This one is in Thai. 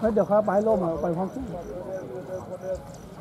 เดี๋ยวเขาไปร่มไปพร้อมกัน